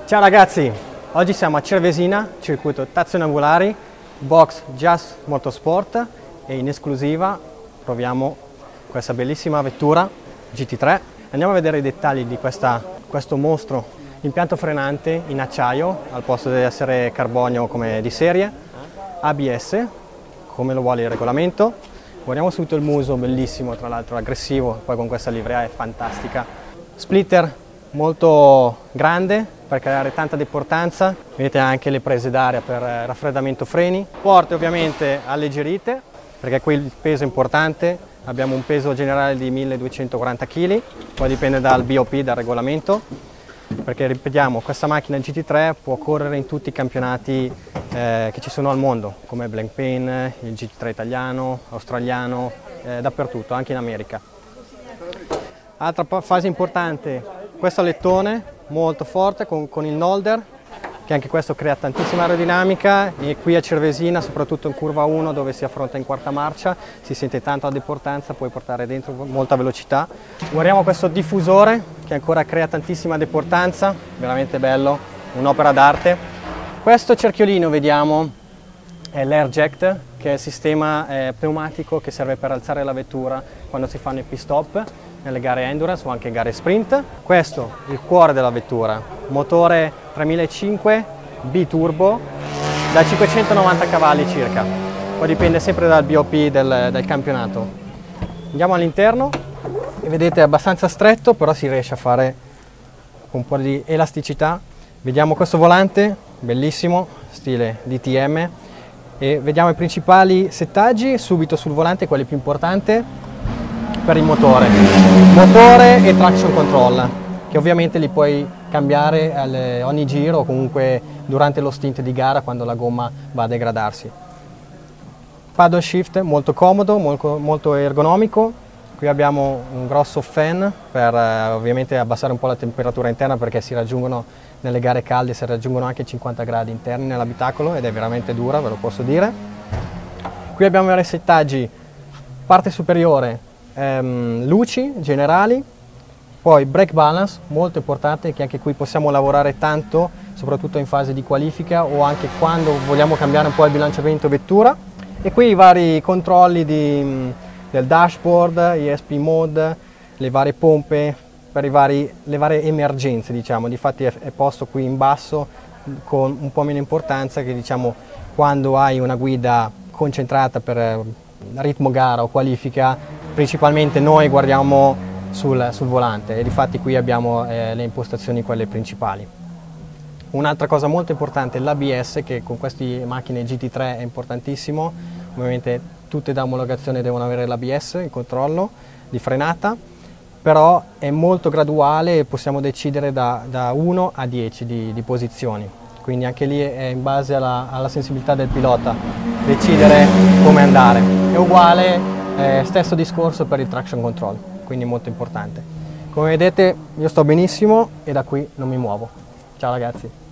Ciao ragazzi, oggi siamo a Cervesina, circuito trazioni angolari, box Just Motorsport e in esclusiva proviamo questa bellissima vettura GT3. Andiamo a vedere i dettagli di questo mostro, impianto frenante in acciaio al posto di essere carbonio come di serie, ABS come lo vuole il regolamento. Guardiamo subito il muso, bellissimo, tra l'altro aggressivo, poi con questa livrea è fantastica. Splitter molto grande per creare tanta deportanza, vedete anche le prese d'aria per raffreddamento freni, porte ovviamente alleggerite perché qui il peso è importante, abbiamo un peso generale di 1240 kg, poi dipende dal BOP, dal regolamento, perché ripetiamo questa macchina GT3 può correre in tutti i campionati che ci sono al mondo, come Blancpain, il GT3 italiano, australiano, dappertutto, anche in America. Altra fase importante, questo alettone molto forte con il Nolder, che anche questo crea tantissima aerodinamica, e qui a Cervesina, soprattutto in curva 1 dove si affronta in quarta marcia, si sente tanto la deportanza, puoi portare dentro molta velocità. Guardiamo questo diffusore che ancora crea tantissima deportanza, veramente bello, un'opera d'arte. Questo cerchiolino vediamo è l'AirJect, che è il sistema pneumatico che serve per alzare la vettura quando si fanno i pit stop nelle gare endurance o anche gare sprint. Questo è il cuore della vettura, motore 3500 biturbo da 590 cavalli circa, poi dipende sempre dal BOP del campionato. Andiamo all'interno e vedete è abbastanza stretto, però si riesce a fare un po' di elasticità. Vediamo questo volante, bellissimo, stile DTM, e vediamo i principali settaggi subito sul volante, quelli più importanti per il motore e traction control, che ovviamente li puoi cambiare ogni giro o comunque durante lo stint di gara quando la gomma va a degradarsi. Paddle shift molto comodo, molto ergonomico. Qui abbiamo un grosso fan per ovviamente abbassare un po' la temperatura interna, perché si raggiungono nelle gare calde, si raggiungono anche 50 gradi interni nell'abitacolo ed è veramente dura, ve lo posso dire. Qui abbiamo vari settaggi, parte superiore luci generali, poi brake balance molto importante, che anche qui possiamo lavorare tanto, soprattutto in fase di qualifica o anche quando vogliamo cambiare un po' il bilanciamento vettura, e qui i vari controlli del dashboard, ESP mode, le varie pompe per le varie emergenze, diciamo. Difatti è posto qui in basso con un po' meno importanza, che diciamo quando hai una guida concentrata per ritmo gara o qualifica, principalmente noi guardiamo sul volante, e difatti qui abbiamo le impostazioni quelle principali. Un'altra cosa molto importante è l'ABS, che con queste macchine GT3 è importantissimo. Ovviamente tutte da omologazione devono avere l'ABS, il controllo di frenata, però è molto graduale e possiamo decidere da 1 a 10 di posizioni, quindi anche lì è in base alla sensibilità del pilota decidere come andare. È uguale, stesso discorso per il traction control, quindi molto importante. Come vedete io sto benissimo e da qui non mi muovo. Ciao ragazzi!